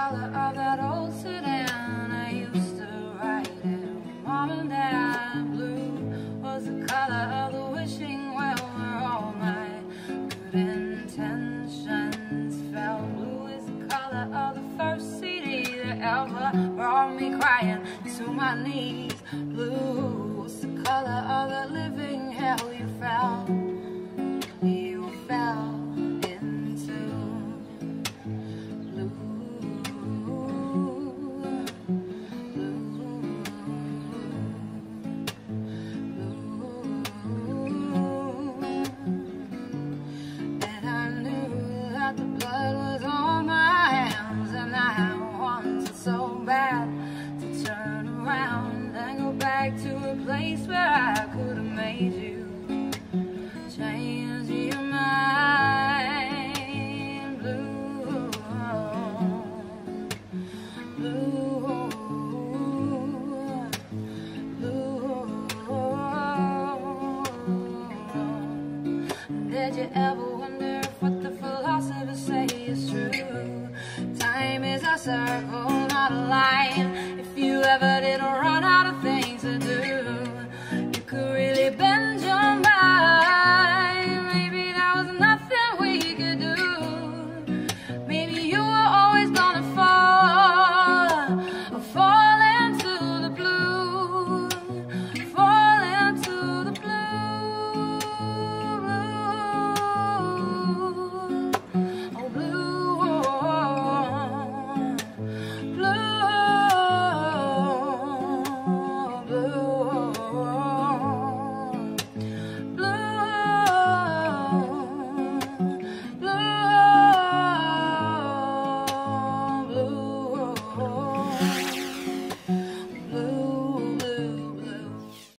color of that old sedan I used to ride in. Mom and Dad, blue was the color of the wishing well where all my good intentions fell. Blue is the color of the first CD that ever brought me crying to my knees. Blue was the color of the living hell you fell. You fell into blue, and I knew that the blood was on my hands, and I wanted so bad to turn around and go back to a place where I could have made you change your mind. Blue, blue, blue. Did you ever wonder if what the philosophers say is true? Time is a circle, not a line.